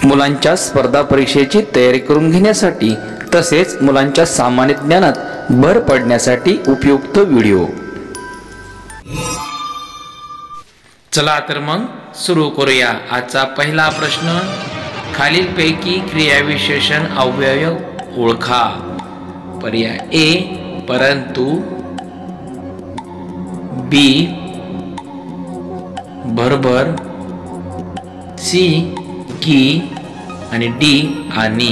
मुलांच्या स्पर्धा परीक्षेची तयारी करून घेण्यासाठी तसेच मुलांच्या सामान्य ज्ञानात भर पडण्यासाठी उपयुक्त व्हिडिओ। चला तर मग सुरू करूया। आजचा पहिला प्रश्न, खालीलपैकी क्रियाविशेषण अव्यय ओळखा। पर्याय ए परंतु, बी भरभर, सी की आणि डी आणि।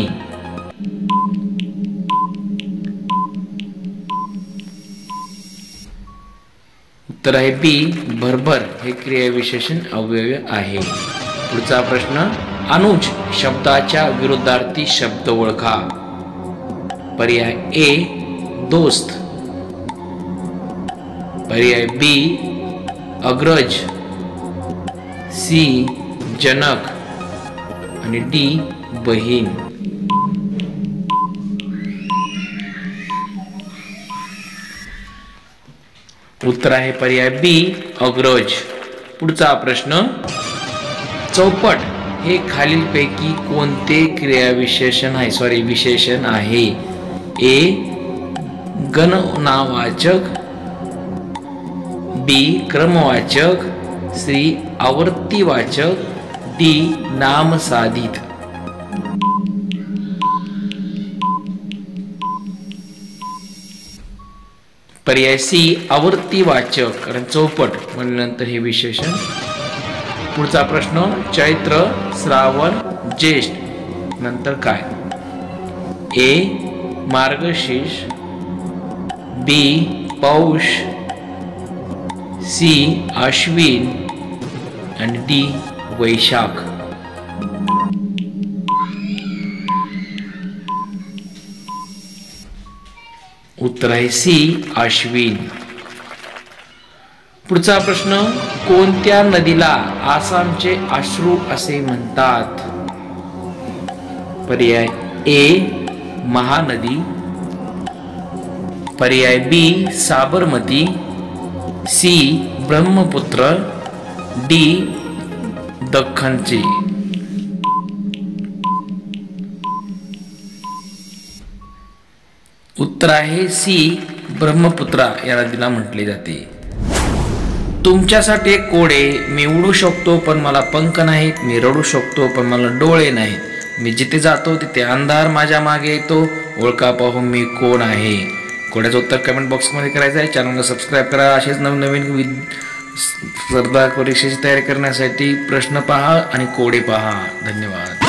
उत्तर आहे बी भरभर हे क्रियाविशेषण अव्यय आहे। पुढचा प्रश्न, अनुज शब्दाच्या विरुद्धार्थी शब्द ओळखा। पर्याय ए दोस्त, पर्याय बी अग्रज, सी जनक आणि डी बहीण। उत्तर आहे पर्याय बी अग्रज। पुढचा प्रश्न, चौपट हे खालीलपैकी कोणते क्रियाविशेषण आहे विशेषण आहे। ए गणनावाचक, बी क्रमवाचक, सी आवर्तीवाचक, डी नामसाधित। पर्याय सी आवर्तीवाचक, कारण चौपट म्हणल्यानंतर हे विशेषण। पुढचा प्रश्न, चैत्र श्रावण ज्येष्ठ नंतर काय। ए मार्गशीर्ष, बी पौष, सी अश्विन आणि डी वैशाख। उत्तर आहे सी अश्विन। पुढचा प्रश्न, कोणत्या नदीला आसामचे अश्रू असे म्हणतात। पर्याय ए महानदी, पर्याय B Sabarmati, C Brahmaputra, D दख्खनचे। उत्तर आहे सी ब्रह्मपुत्रा या नदीला म्हटले जाते। तुमच्यासाठी एक कोड आहे, मी उडू शकतो पण मला पंख नाहीत, मी रडू शकतो पण मला डोळे नाहीत, मी जिथे जातो तिथे अंधार माझ्या मागे येतो, ओळखा पाहू मी कोण आहे। कोड्याचं उत्तर कमेंट बॉक्समध्ये करायचं आहे। चॅनलला सबस्क्राईब करा। असेच नवीन स्पर्धा परीक्षेची तयारी करण्यासाठी प्रश्न पहा आणि कोडे पहा। धन्यवाद।